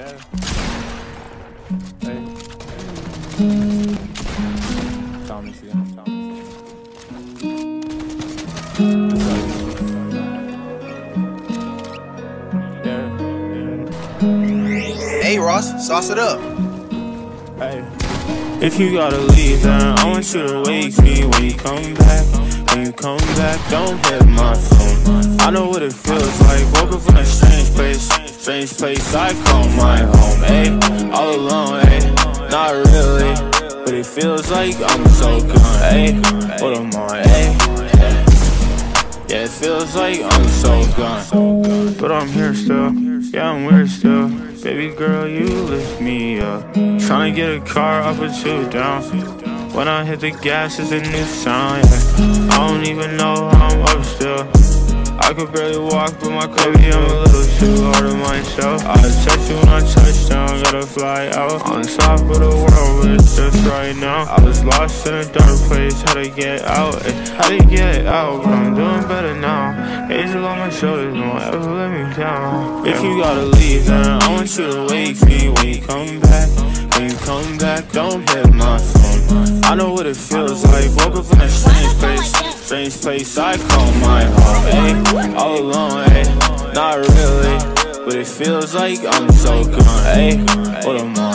Yeah. Hey. Thomas again. Hey Ross, sauce it up. Hey. If you gotta leave, then I want you to wake me when you come back. When you come back, don't hit my phone. I know what it feels like. Woke up in a strange place I call my home. Ayy, all alone, ayy, not really, but it feels like I'm so gone. Ayy, what am I? Ayy, yeah, it feels like I'm so gone, but I'm here still. Yeah, I'm weird still. Baby girl, you lift me up. Tryna get a car up or two down. When I hit the gas, it's a new sound, yeah. I don't even know how I'm up still. I could barely walk, but my baby, I'm a little too hard on myself. I text you when I touch down, gotta fly out on top of the world, but it's just right now. I was lost in a dark place, had to get out, had to get out, but I'm doing better now. Angel on my shoulders, don't ever let me down. If you gotta leave, then I want you to wake me when you come back. When you come back, don't hit my phone. I know what it feels like. Woke up in a strange place I call my home. Ayy, all alone, ayy, not really, but it feels like I'm so gone. Ayy, what am I?